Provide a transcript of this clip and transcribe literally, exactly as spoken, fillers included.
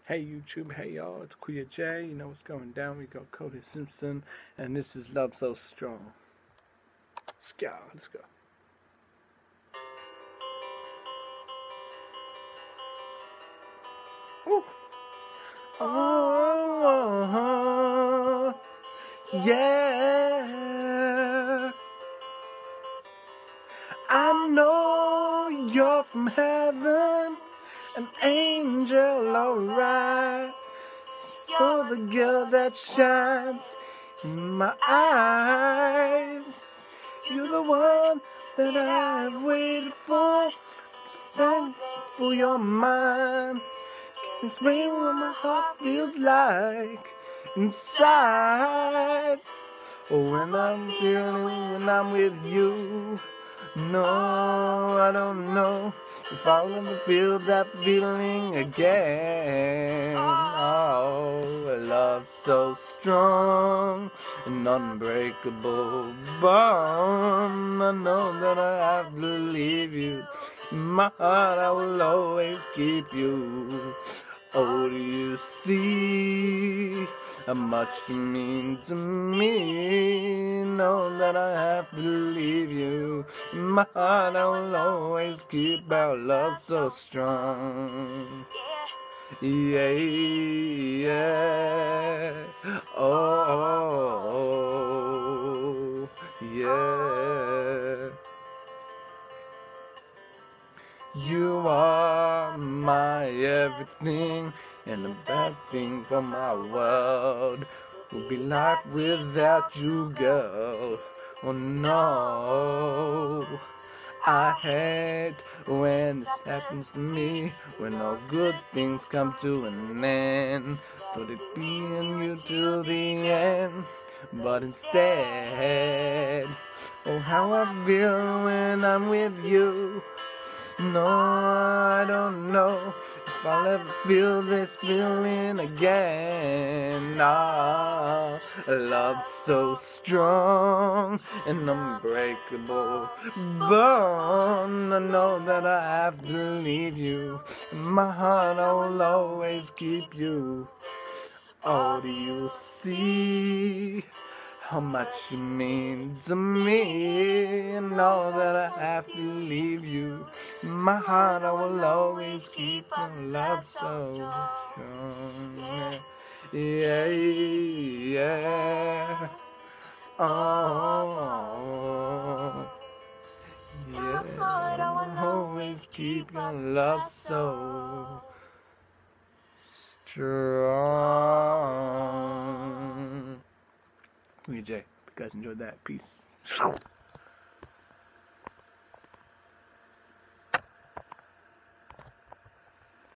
Hey YouTube, hey y'all, it's K J. You know what's going down. We got Cody Simpson, and this is Love So Strong. Let's go, let's go. Ooh. Oh, yeah. I know you're from heaven, an angel, alright. You're the girl that shines in my eyes. You're the one that I've waited for. So thankful you're mine. Can't explain what my heart feels like inside. Oh, when I'm feeling, when I'm with you. No, I don't know if I'll ever feel that feeling again. Oh, a love so strong, an unbreakable bond. I know that I have to leave you. In my heart I will always keep you. Oh, do you see how much you mean to me? Know that I have to leave you. In my heart I will always keep our love so strong. Yeah, yeah. Oh, oh, oh, yeah. You are my everything, and the bad thing for my world would be life without you, girl. Oh no, I hate when this happens to me, when all good things come to an end. Thought it being you to the end, but instead, oh how I feel when I'm with you. No, I don't know if I'll ever feel this feeling again. Ah, love so strong and unbreakable bond. I know that I have to leave you. In my heart I will always keep you. Oh, do you see how much you mean to me? I know that I have to leave you. In my heart I will always keep your love so strong. Yeah, yeah. Oh, yeah. I will always keep your love so strong. K J, hope you guys enjoyed that. Peace.